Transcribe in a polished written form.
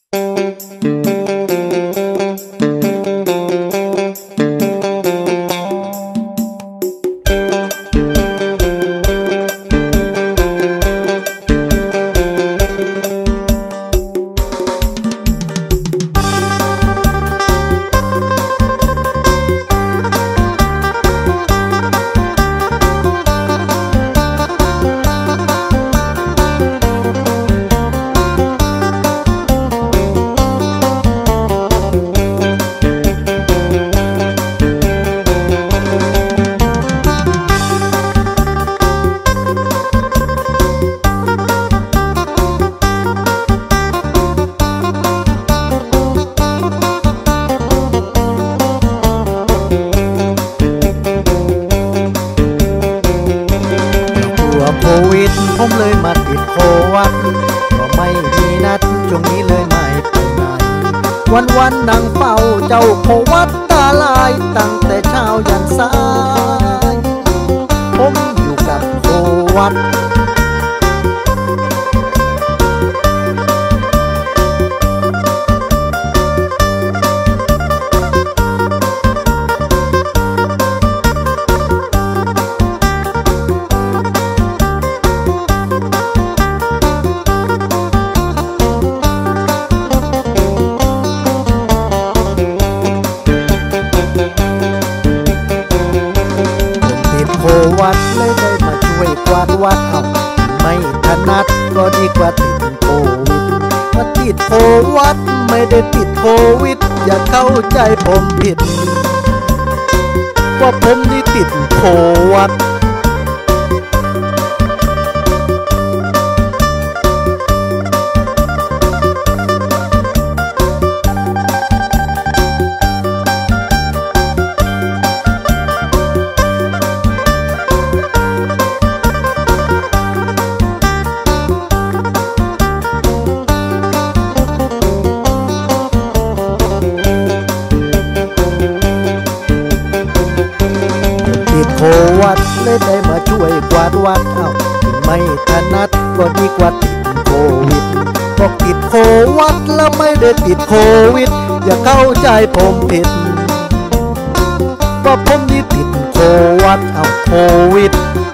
ผมเลยมาติดโควิดก็ไม่มีนัดช่วงนี้เลยไม่ไปไหนวันนั่งเฝ้าเจ้าโควิดตาลายตั้งแต่เช้ายันสายผมอยู่กับโควิดวัดเลยได้มาช่วยกวาดวัดเอาไม่ถนัดก็ดีกว่าติดโควิดว่าติดโควิดไม่ได้ติดโควิดอย่าเข้าใจผมผิดว่าผมนี่ติดโควิดโควิดเลยได้มาช่วยกวาดวัดเอาไม่ถนัดก็ดีกว่าติดโควิดบอกติดโควิดแล้วไม่ได้ติดโควิดอย่าเข้าใจผมผิดว่าผมนี่ติดโควิดเอาโควิด